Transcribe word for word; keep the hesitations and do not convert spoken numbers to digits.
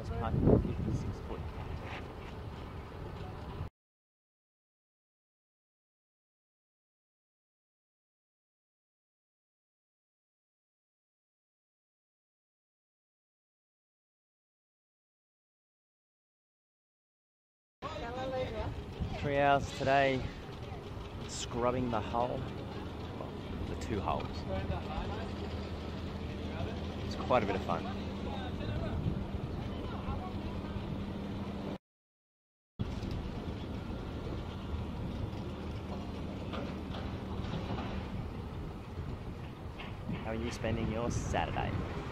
it's one hundred fifty-six foot. Three hours today scrubbing the hull, well, the two hulls. It's quite a bit of fun. How are you spending your Saturday?